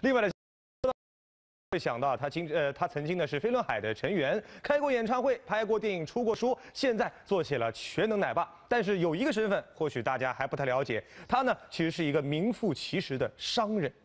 另外呢，会想到他曾经呢是飞轮海的成员，开过演唱会，拍过电影，出过书，现在做起了全能奶爸。但是有一个身份，或许大家还不太了解，他呢其实是一个名副其实的商人。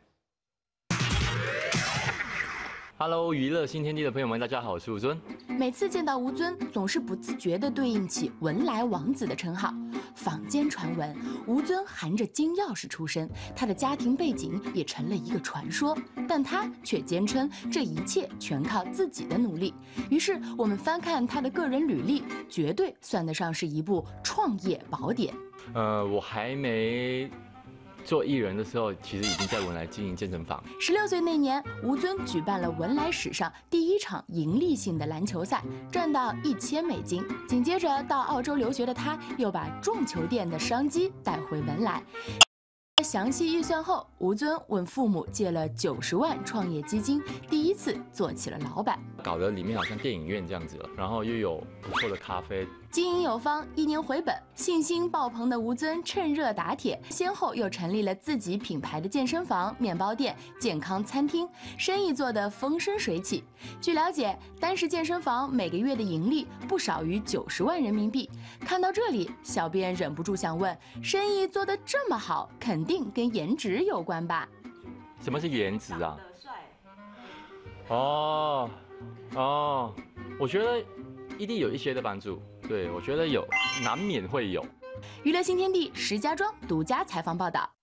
Hello， 娱乐新天地的朋友们，大家好，我是吴尊。 每次见到吴尊，总是不自觉地对应起文莱王子的称号。坊间传闻，吴尊含着金钥匙出生，他的家庭背景也成了一个传说。但他却坚称这一切全靠自己的努力。于是我们翻看他的个人履历，绝对算得上是一部创业宝典。 我还没做艺人的时候，其实已经在文莱经营健身房。 16岁那年，吴尊举办了文莱史上第一场盈利性的篮球赛，赚到$1000。紧接着到澳洲留学的他，又把撞球店的商机带回文莱。详细预算后，吴尊问父母借了90万创业基金，第一次做起了老板， 搞得里面好像电影院这样子了，然后又有不错的咖啡。 经营有方，1年回本，信心爆棚的吴尊趁热打铁，先后又成立了自己品牌的健身房、面包店、健康餐厅，生意做得风生水起。据了解，单是健身房每个月的盈利不少于90万人民币。看到这里，小编忍不住想问：生意做得这么好，肯定跟颜值有关吧？ 什么是颜值啊？我觉得一定有一些的帮助。对，我觉得有，难免会有。 娱乐新天地石家庄独家采访报道。